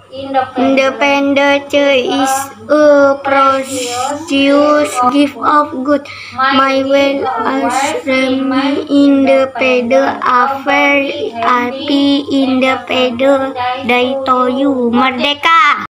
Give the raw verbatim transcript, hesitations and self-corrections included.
Independence is a precious gift of God. My well as remain independent, a very happy independent day to you. Merdeka!